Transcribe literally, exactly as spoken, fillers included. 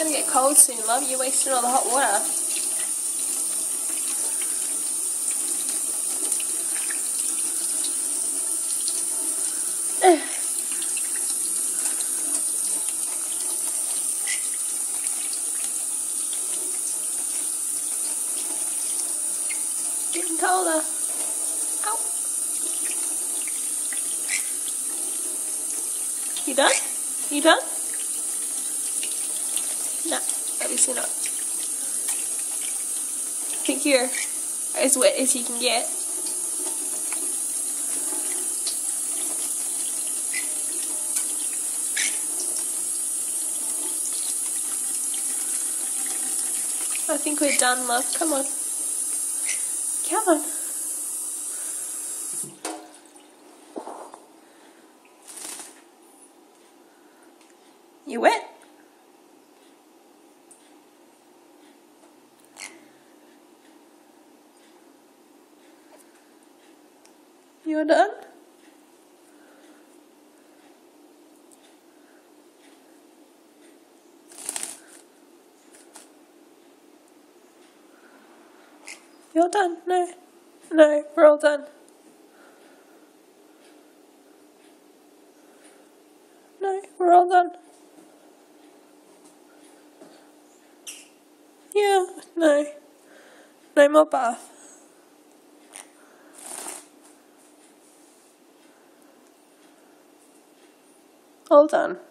going to get cold soon, love. You're wasting all the hot water. Getting colder. Ow. You done? You done? No, obviously not. I think you're as wet as you can get. I think we're done, love. Come on. Come on. You wet? You're done? You're done? No. No, we're all done. No, we're all done. Yeah, no. No more bath. All done.